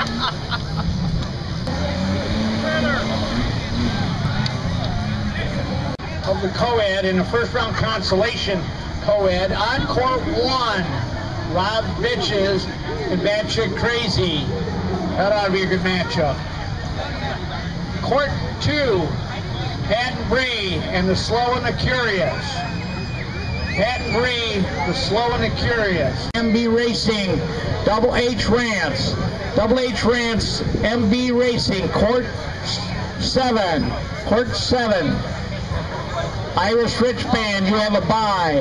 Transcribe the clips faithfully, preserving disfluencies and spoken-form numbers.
Of the co-ed in the first round consolation co-ed on court one, Rob Bitches and Bad Chick Crazy. That ought to be a good matchup. Court two, Pat and Bree and the Slow and the Curious. Pat and Bree, the Slow and the Curious. M B Racing, Double H Rants. Double H Rants, M B Racing, court seven. Court seven. Irish Rich Band, you have a bye.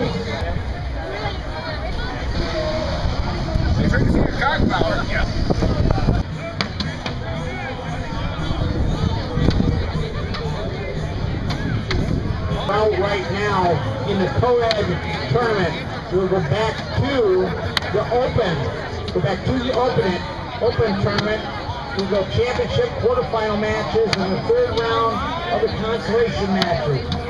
Out right now in the co-ed tournament, we'll go back to the open. Go back to the open, open tournament. We'll go championship quarterfinal matches and the third round of the consolation matches.